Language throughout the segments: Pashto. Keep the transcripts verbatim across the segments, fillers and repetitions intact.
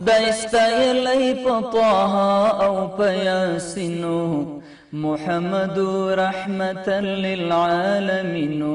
خدای ستایلی په طه او په یاسینو محمد رحمتا للعالمین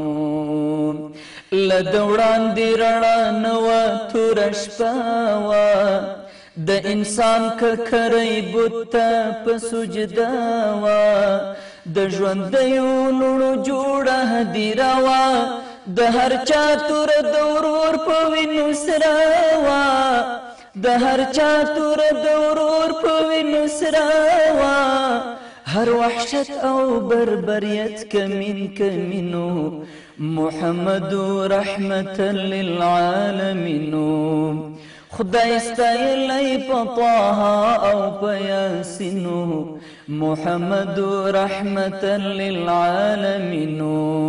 لده وړاندې رڼا نه وه توره شپه وه د انسان ککری بت ته په سجده وه د ژوندیو لوڼو جوړه هدیره وه د هر چا توره د ورور په وینو سره وه د هر چا توره د ورور په وینو سره وه هر وحشت او بربریت کمین کمینو محمد رحمتا للعالمین خدای ستایلی په طه او په یاسینو محمد رحمتا للعالمین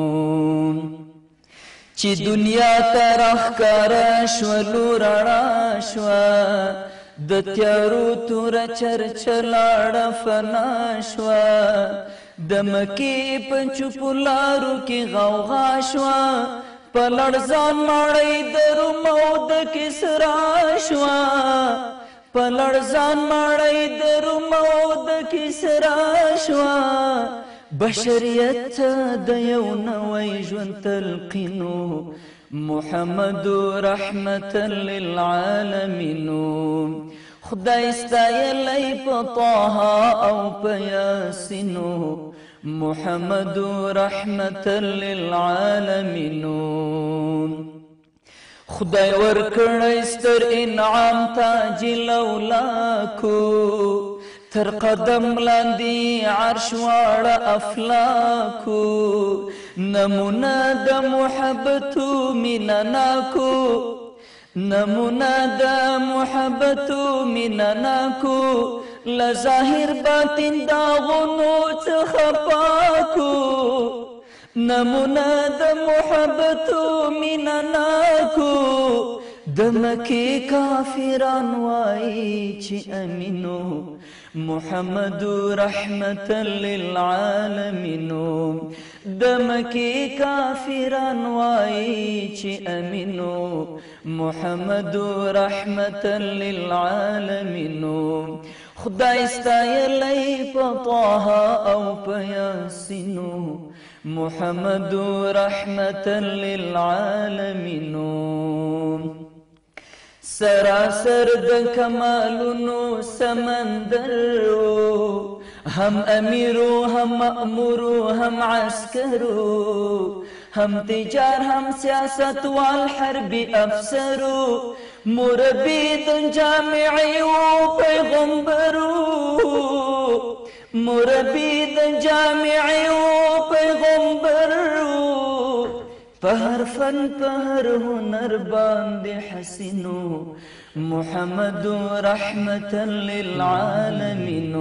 چې دنیا ته راښکاره شوه لو رڼا شوه د تیارو توره چرچه لاړه فنا شوه د مکې په چوپو لارو کې غوغا شوه په لړزان ماړی د روم او د کسرا شوه په لړزان ماړی د روم او د کسرا شوه بشریت د یو نوی ژوند تلقینو محمد رحمتا للعالمین خدای ستایلی په طه او په یاسینو محمد رحمتا للعالمین خدای ورکړی ستر انعام تاج لولاکو تر قدم لاندې عرش واړه افلاکو نمونه د محبتو مینه ناکو نمونه د محبتو مینه ناکو لظاهر باطن داغونو څخه پاکو نمونه د محبتو مینه ناکو د مکې کافران وایي چې امینو محمد رحمتا للعالمین د مکې کافران وایي چې امینو محمد رحمتا للعالمین خدای ستایلی په طه او په یاسینو محمد رحمتا للعالمین سراسر د کمالونو سمندر هم امیرو هم مأمورو هم عسکرو هم تجار هم سیاست والحربی افسرو مربی د جامعی و پیغمبرو مربی د جامعی و پیغمبرو په هر فن په هر هنر باندې حسینو محمد رحمتا للعالمین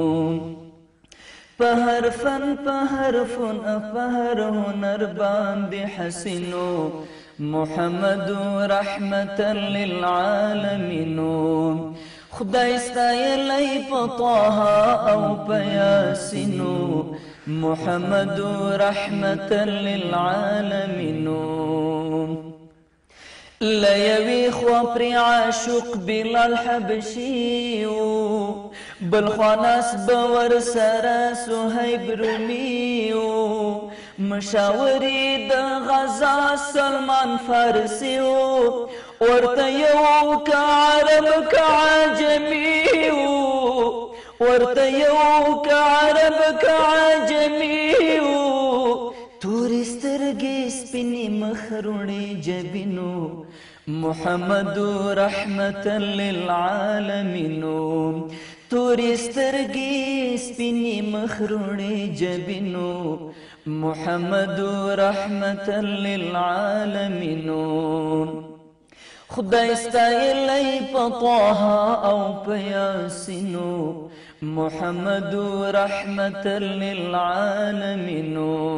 په هر فن په هر فن په هر هنر باندې حسینو محمد رحمتا للعالمین خدای ستایلی په طه او په یاسینو محمد رحمتا للعالمین لیوی خوا پر عاشق بلال حبشیو بلخواناس باور سره صهیب رومیو مشاوری د غزا سلمان فارسیو ورته یو که عرب که عجمیو ورته یو که عرب که عجمیو تورې سترګې سپینې مخ روڼې جبینو محمد رحمتا للعالمین تورې سترګې سپینې مخ روڼې جبینو محمد رحمتا للعالمین خدای ستایلی په طه او په یاسینو محمد رحمتا للعالمین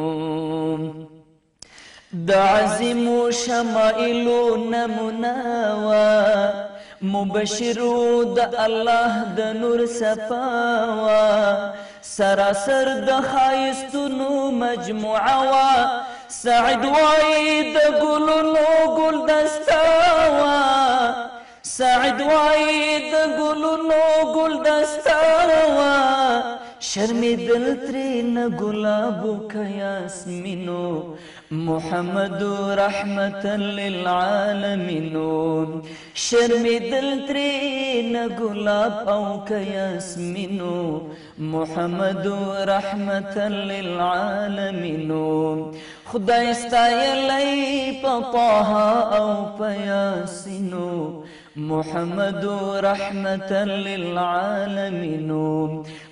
د عظیمو شمائلو نمونه وه مبشرو د الله د نور صفا وه سراسر د ښایستونو مجموعه وه سعد وایي د ګلونو ګلدسته وه سعد وای د ګلونو ګلدسته وا شرمېدل ترېنه ګلابو که یاسمینو محمد رحمتا للعالمینو شرمېدل ترېنه ګلاب او که یاسمینو محمد رحمتا للعالمینو خدای ستایلی په طه او په یاسینو محمد رحمتا للعالمین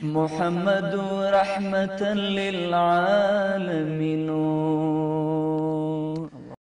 محمد رحمتا للعالمین